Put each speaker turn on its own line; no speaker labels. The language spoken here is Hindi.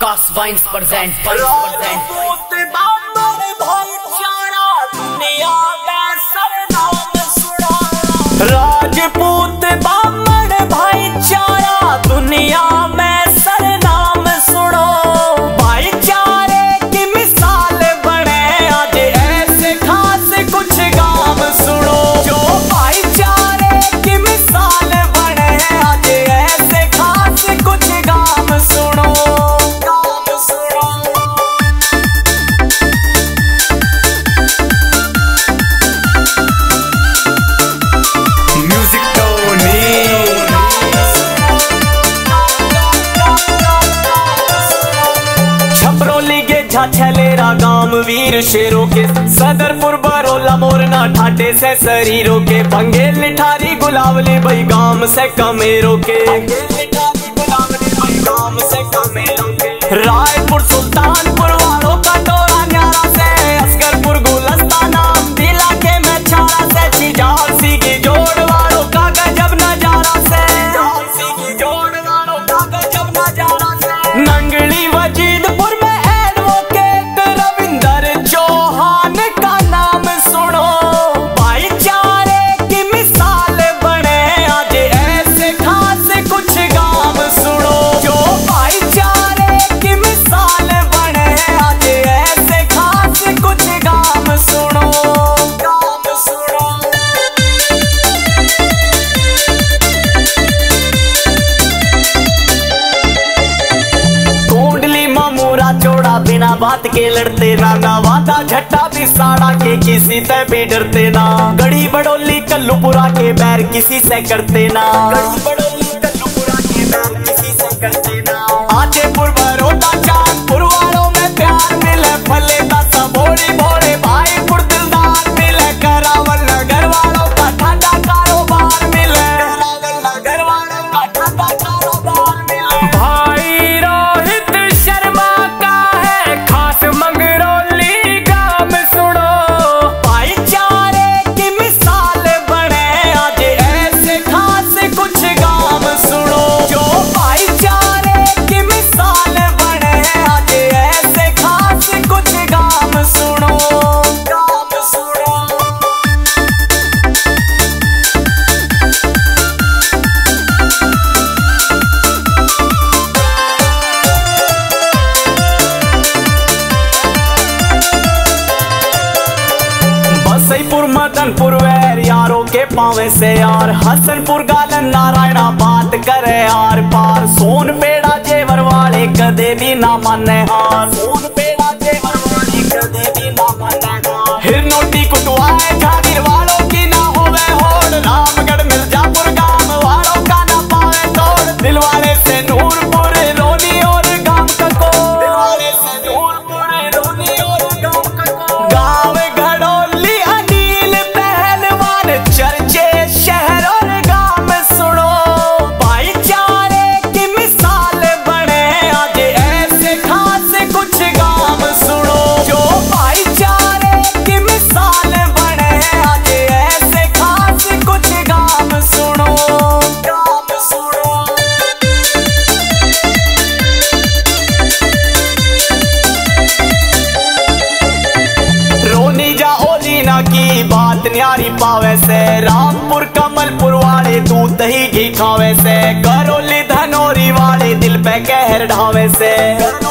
आकाश वाइन्स प्रेजेंट
राजपूत बामण भाईचारा दुनिया में सरनाम सुनो। भाईचारे की मिसाल बने आज ऐसे खास कुछ गांव सुनो। जो भाईचारे की मिसाल बने आज ऐसे खास कुछ गांव सुनो। छलेरा गांव वीर शेरों के सदरपुर बरोला मोरना ठाटे से शरीरों के भंगे लिठारी गुलावली भाई गांव से कमेरों के रायपुर सुल्तानपुर वालों का टोला न्यारा से असगरपुर गुलस्ताना दिला के में छाड़ा से चिजाल सी की जोड़ वालों का गजब नजारा से जोड़ वालों का गजब नजारा से नंगली वजीदपुर में बिना बात के लड़ते ना नवादा झट्टा भी साड़ा के किसी से भी डरते ना। गढ़ी बड़ोली कल्लूपुरा के बैर किसी से करते ना। गढ़ी बड़ोली कल्लूपुरा के बैर किसी से करते ना। आजेपुर बरोदा चांदपुर वालों में प्यार मिले फले का सबोड़ी भोले भाईपुर दिलदार मिले। करावल नगर वालों का ठंडा कारोबार मिले। करावल नगर वालों का ठंडा कारोबार मिले। भाई रोहित शर्मा खास मंगरौली गांव सुनो। भाईचारे की मिसाल बने आज ऐसे खास कुछ गांव सुनो। जो भाईचारे की मिसाल बने आज ऐसे खास कुछ गांव सुनो। गांव सुनो। बसईपुर मदनपुर वैर यारों के पावे से यार। हसनपुर गालन नारायणा बात करे आर पार। सोन पेड़ा जेवर वाले कदे भी ना माने हार। सोन पेड़ा जेवर वाले कदे भी ना माने हार। हिरनोटी कुटवाए झागीर वालों की ना होवे होड़। रामगढ़ मिर्जापुर गांव वालों का ना पावे तोड़। दिलवाले से नूरपुर रोनी और गांव कको। दिलवाले से नूरपुर रोनी और गांव कको। गांव घड़ोली अनिल पहलवान चर्चे शहर और गांव सुनो। भाईचारे की मिसाल बने आज ऐसे खास कुछ गांव सुनो। जो भाईचारे की मिसाल बने आज ऐसे खास कुछ गांव सुनो। गांव सुनो। रोनी जा ओलीना की बात न्यारी पावे से। रामपुर कमलपुर वाले दूध दही घी खावे से। करौली धनौरी वाले दिल पे कहर ढावे से।